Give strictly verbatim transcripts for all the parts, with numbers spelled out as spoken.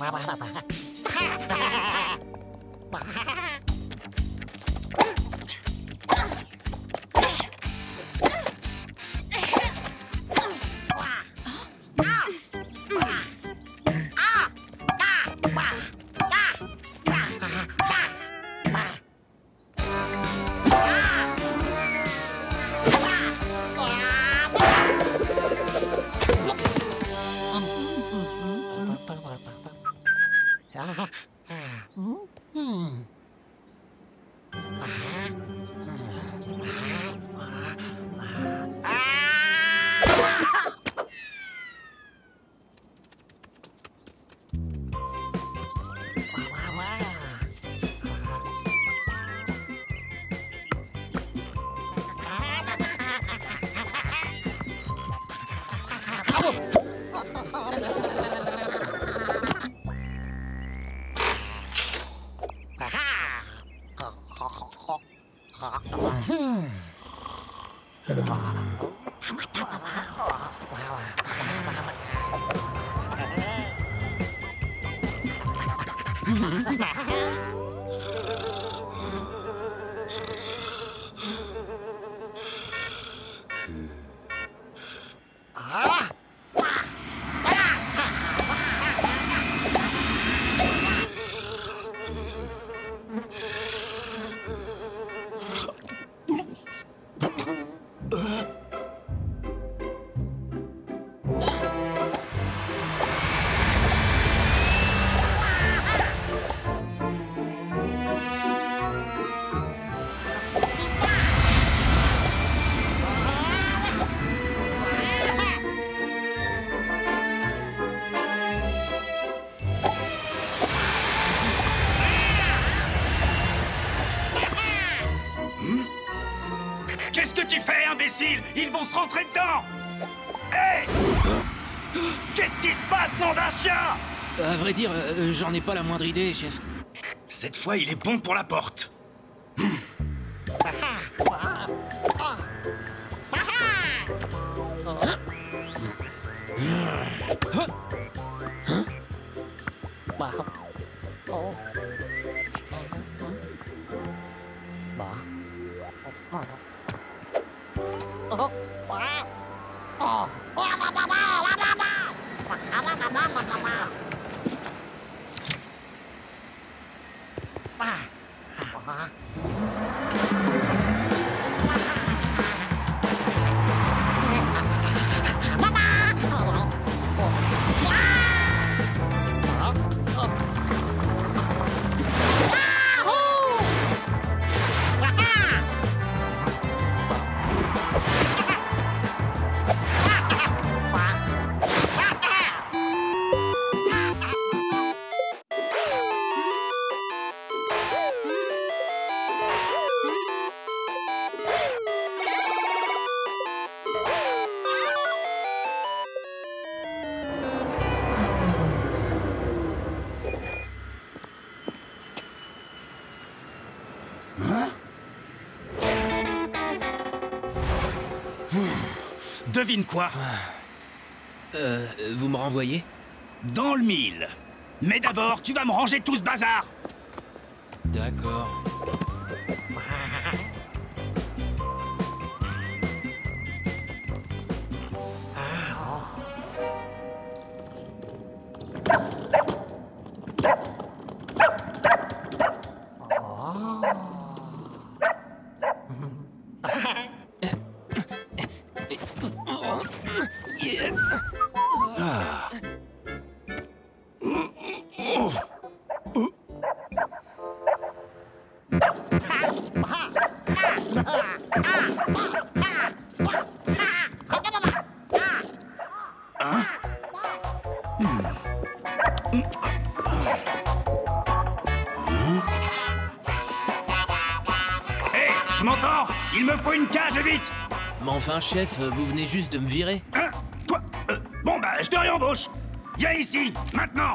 Qu'est-ce que tu fais, imbécile? Ils vont se rentrer dedans! Hé! Qu'est-ce qui se passe, nom d'un chien? À vrai dire, euh, j'en ai pas la moindre idée, chef. Cette fois, il est bon pour la porte. Devine quoi? Euh, vous me renvoyez? Dans le mille. Mais d'abord, tu vas me ranger tout ce bazar. D'accord. Hé, tu m'entends? Il me faut une cage, vite! Mais enfin, chef, vous venez juste de me virer. Hein? Quoi? euh, Bon, bah, je te réembauche. Viens ici, maintenant.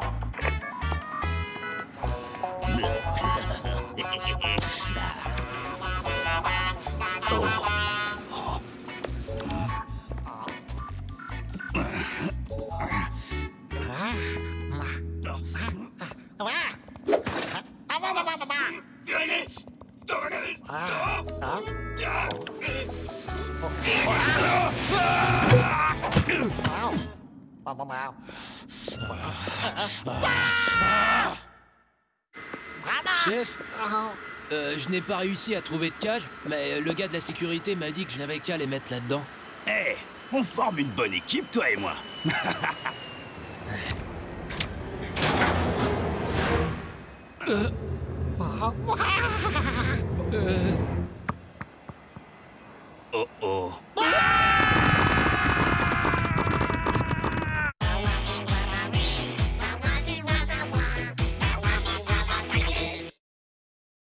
Chef, euh, je n'ai pas réussi à trouver de cage, mais le gars de la sécurité m'a dit que je n'avais qu'à les mettre là-dedans. Hé, hey, on forme une bonne équipe, toi et moi. euh... Euh... Oh oh.